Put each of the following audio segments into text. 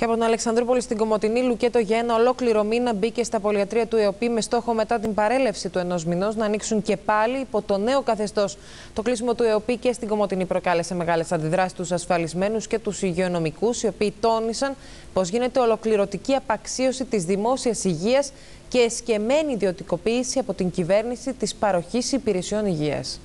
Και από την Αλεξανδρούπολη στην Κομοτηνή, Λουκέτο για ένα ολόκληρο μήνα μπήκε στα πολυιατρία του ΕΟΠΗ με στόχο μετά την παρέλευση του ενός μηνός να ανοίξουν και πάλι υπό το νέο καθεστώς. Το κλείσιμο του ΕΟΠΗ και στην Κομοτηνή προκάλεσε μεγάλες αντιδράσεις στους ασφαλισμένους και τους υγειονομικούς, οι οποίοι τόνισαν πως γίνεται ολοκληρωτική απαξίωση της δημόσιας υγείας και εσκεμμένη ιδιωτικοποίηση από την κυβέρνηση της παροχής υπηρεσιών υγείας.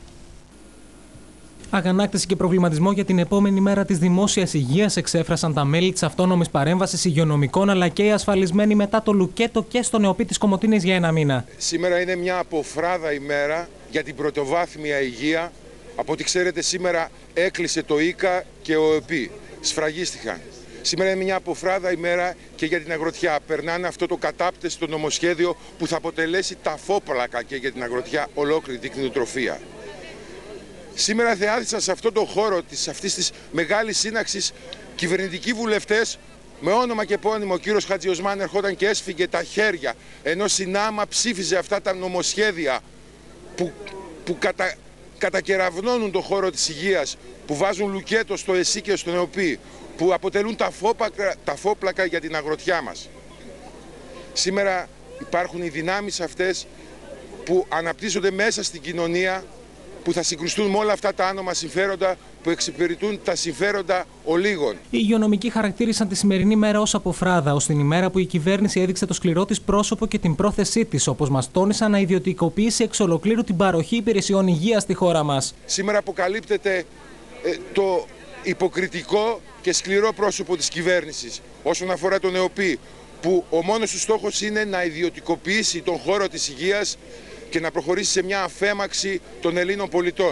Αγανάκτηση και προβληματισμό για την επόμενη μέρα της δημόσιας υγείας εξέφρασαν τα μέλη της αυτόνομης παρέμβασης υγειονομικών αλλά και οι ασφαλισμένοι μετά το Λουκέτο και στον ΕΟΠΗ της Κομοτηνής για ένα μήνα. Σήμερα είναι μια αποφράδα ημέρα για την πρωτοβάθμια υγεία. Από ό,τι ξέρετε, σήμερα έκλεισε το ΙΚΑ και ο ΕΟΠΗ. Σφραγίστηκαν. Σήμερα είναι μια αποφράδα ημέρα και για την αγροτιά. Περνάνε αυτό το κατάπτεστο νομοσχέδιο που θα αποτελέσει ταφόπλακα και για την αγροτιά ολόκληρη την κτηνοτροφία. Σήμερα θεάθησαν σε αυτόν τον χώρο αυτής της μεγάλης σύναξης κυβερνητικοί βουλευτές με όνομα και επώνυμο. Ο κύριος Χατζιοσμάν ερχόταν και έσφυγε τα χέρια ενώ συνάμα ψήφιζε αυτά τα νομοσχέδια που κατακεραυνώνουν τον χώρο της υγείας, που βάζουν λουκέτο στο ΕΣΥ και στον ΕΟΠΗ, που αποτελούν ταφόπλακα για την αγροτιά μας. Σήμερα υπάρχουν οι δυνάμεις αυτές που αναπτύσσονται μέσα στην κοινωνία, που θα συγκρουστούν με όλα αυτά τα άνομα συμφέροντα που εξυπηρετούν τα συμφέροντα ολίγων. Οι υγειονομικοί χαρακτήρισαν τη σημερινή μέρα ως αποφράδα, ως την ημέρα που η κυβέρνηση έδειξε το σκληρό της πρόσωπο και την πρόθεσή της, όπως μας τόνισαν, να ιδιωτικοποιήσει εξ ολοκλήρου την παροχή υπηρεσιών υγείας στη χώρα μας. Σήμερα αποκαλύπτεται το υποκριτικό και σκληρό πρόσωπο της κυβέρνησης όσον αφορά τον ΕΟΠΗ, που ο μόνος του στόχος είναι να ιδιωτικοποιήσει τον χώρο της υγείας και να προχωρήσει σε μια αφέμαξη των Ελλήνων πολιτών.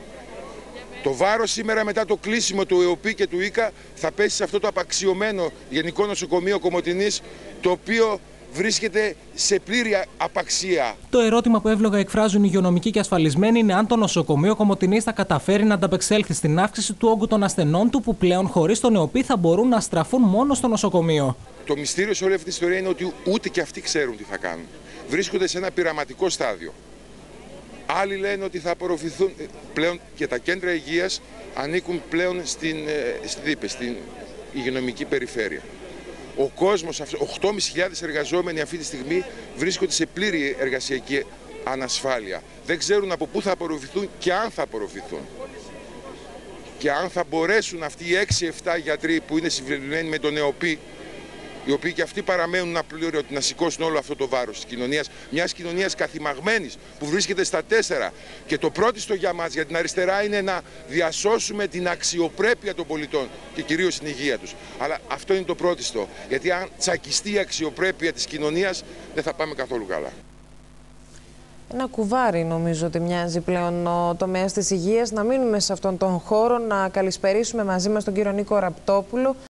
Το βάρος σήμερα, μετά το κλείσιμο του ΕΟΠΗ και του ΙΚΑ, θα πέσει σε αυτό το απαξιωμένο Γενικό Νοσοκομείο Κομοτηνής, το οποίο βρίσκεται σε πλήρη απαξία. Το ερώτημα που εύλογα εκφράζουν οι υγειονομικοί και ασφαλισμένοι είναι αν το νοσοκομείο Κομοτηνής θα καταφέρει να ανταπεξέλθει στην αύξηση του όγκου των ασθενών του, που πλέον χωρίς τον ΕΟΠΗ θα μπορούν να στραφούν μόνο στο νοσοκομείο. Το μυστήριο σε όλη αυτή τη ιστορία είναι ότι ούτε και αυτοί ξέρουν τι θα κάνουν. Βρίσκονται σε ένα πειραματικό στάδιο. Άλλοι λένε ότι θα απορροφηθούν πλέον και τα κέντρα υγείας ανήκουν πλέον στην υγειονομική περιφέρεια. Ο κόσμος, 8.500 εργαζόμενοι αυτή τη στιγμή βρίσκονται σε πλήρη εργασιακή ανασφάλεια. Δεν ξέρουν από πού θα απορροφηθούν και αν θα απορροφηθούν. Και αν θα μπορέσουν αυτοί οι 6-7 γιατροί που είναι συμβουλευμένοι με τον ΕΟΠΗ, οι οποίοι και αυτοί παραμένουν απλήρωτοι, να σηκώσουν όλο αυτό το βάρος της κοινωνίας, μιας κοινωνίας καθημαγμένης που βρίσκεται στα 4. Και το πρώτιστο για μας, για την αριστερά, είναι να διασώσουμε την αξιοπρέπεια των πολιτών και κυρίως την υγεία τους. Αλλά αυτό είναι το πρώτιστο, γιατί αν τσακιστεί η αξιοπρέπεια της κοινωνίας, δεν θα πάμε καθόλου καλά. Ένα κουβάρι νομίζω ότι μοιάζει πλέον ο τομέας της υγείας. Να μείνουμε σε αυτόν τον χώρο, να καλησπερίσουμε μαζί μας τον κύριο Νίκο Ραπτόπουλο.